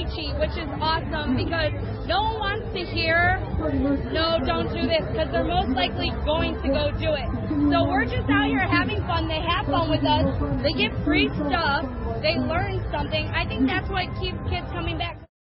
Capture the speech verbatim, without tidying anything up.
preachy, which is awesome because no one wants to hear, no, don't do this, because they're most likely going to go do it. So we're just out here having fun. They have fun with us. They get free stuff. They learn something. I think that's what keeps kids coming back.